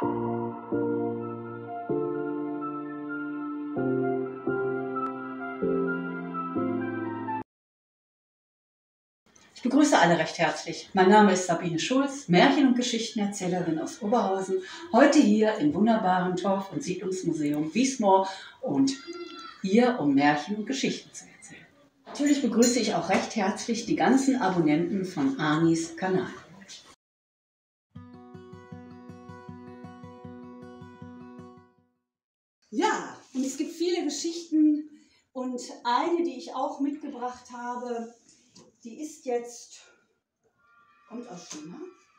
Ich begrüße alle recht herzlich. Mein Name ist Sabine Schulz, Märchen- und Geschichtenerzählerin aus Oberhausen. Heute hier im wunderbaren Torf- und Siedlungsmuseum Wiesmoor und hier, um Märchen und Geschichten zu erzählen. Natürlich begrüße ich auch recht herzlich die ganzen Abonnenten von Anis Kanal. Ja, und es gibt viele Geschichten und eine, die ich auch mitgebracht habe, die ist jetzt, kommt aus China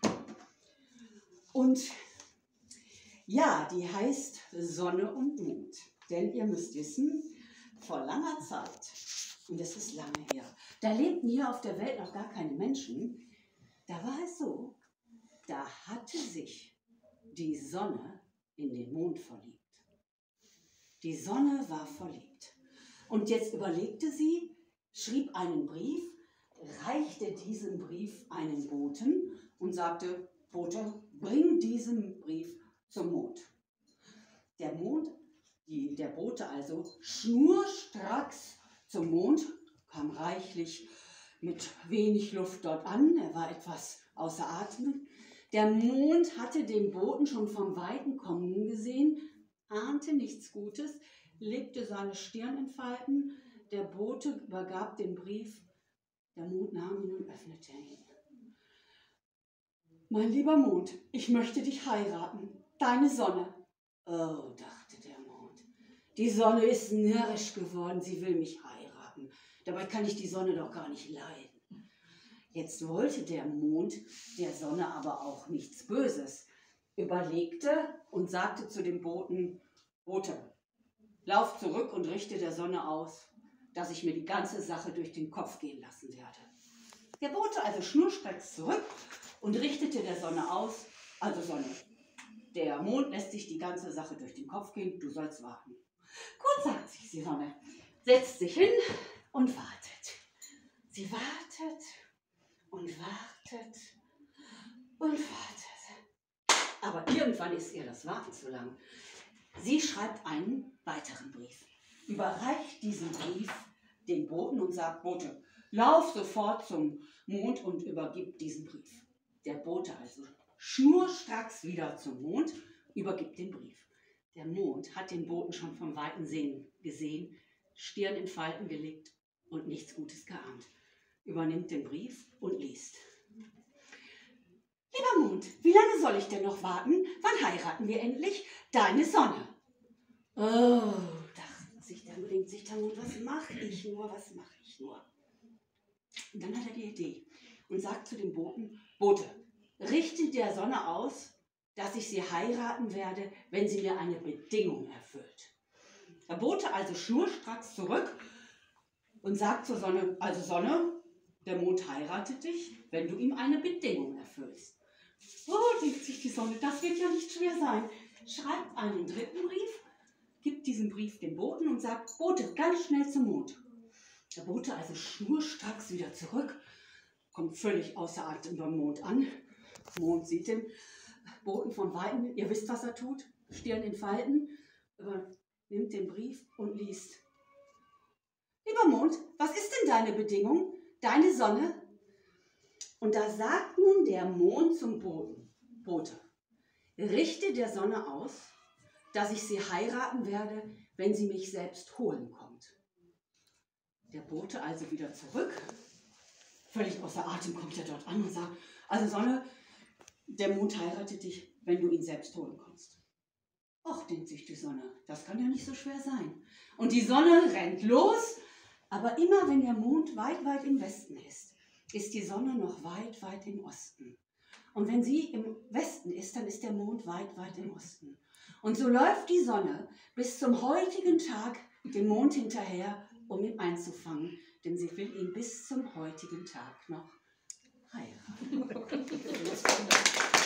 und ja, die heißt Sonne und Mond. Denn ihr müsst wissen, vor langer Zeit, und das ist lange her, da lebten hier auf der Welt noch gar keine Menschen, da war es so, da hatte sich die Sonne in den Mond verliebt. Die Sonne war verliebt. Und jetzt überlegte sie, schrieb einen Brief, reichte diesen Brief einem Boten und sagte, Bote, bring diesen Brief zum Mond. Der Bote also schnurstracks zum Mond, kam reichlich mit wenig Luft dort an, er war etwas außer Atem. Der Mond hatte den Boten schon vom Weiten kommen gesehen, ahnte nichts Gutes, legte seine Stirn in Falten, der Bote übergab den Brief, der Mond nahm ihn und öffnete ihn. Mein lieber Mond, ich möchte dich heiraten, deine Sonne. Oh, dachte der Mond, die Sonne ist närrisch geworden, sie will mich heiraten. Dabei kann ich die Sonne doch gar nicht leiden. Jetzt wollte der Mond der Sonne aber auch nichts Böses, überlegte und sagte zu dem Boten, Bote, lauf zurück und richte der Sonne aus, dass ich mir die ganze Sache durch den Kopf gehen lassen werde. Der Bote also schnurstracks zurück und richtete der Sonne aus, also Sonne, der Mond lässt sich die ganze Sache durch den Kopf gehen, du sollst warten. Gut, sagt sich die Sonne, setzt sich hin und wartet. Sie wartet und wartet und wartet. Aber irgendwann ist ihr das Warten zu lang. Sie schreibt einen weiteren Brief, überreicht diesen Brief dem Boten und sagt, Bote, lauf sofort zum Mond und übergib diesen Brief. Der Bote also schnurstracks wieder zum Mond, übergibt den Brief. Der Mond hat den Boten schon vom weiten Sehen gesehen, Stirn in Falten gelegt und nichts Gutes geahnt. Übernimmt den Brief und liest. Lieber Mond, wie lange soll ich denn noch warten? Wann heiraten wir endlich? Deine Sonne. Oh, denkt sich der Mond, was mache ich nur, was mache ich nur? Und dann hat er die Idee und sagt zu dem Boten, Bote, richte der Sonne aus, dass ich sie heiraten werde, wenn sie mir eine Bedingung erfüllt. Der Bote also schnurstracks zurück und sagt zur Sonne, also Sonne, der Mond heiratet dich, wenn du ihm eine Bedingung erfüllst. Oh, denkt sich die Sonne, das wird ja nicht schwer sein. Schreibt einen dritten Brief, gibt diesen Brief dem Boten und sagt, Bote, ganz schnell zum Mond. Der Bote also schnurstracks wieder zurück, kommt völlig außer Atem beim Mond an. Mond sieht den Boten von Weitem, ihr wisst, was er tut, Stirn in Falten, nimmt den Brief und liest. Lieber Mond, was ist denn deine Bedingung, deine Sonne? Und da sagt nun der Mond zum Bote, richte der Sonne aus, dass ich sie heiraten werde, wenn sie mich selbst holen kommt. Der Bote also wieder zurück, völlig außer Atem kommt er dort an und sagt, also Sonne, der Mond heiratet dich, wenn du ihn selbst holen kommst. Och, denkt sich die Sonne, das kann ja nicht so schwer sein. Und die Sonne rennt los, aber immer wenn der Mond weit, weit im Westen ist die Sonne noch weit, weit im Osten. Und wenn sie im Westen ist, dann ist der Mond weit, weit im Osten. Und so läuft die Sonne bis zum heutigen Tag dem Mond hinterher, um ihn einzufangen, denn sie will ihn bis zum heutigen Tag noch heiraten.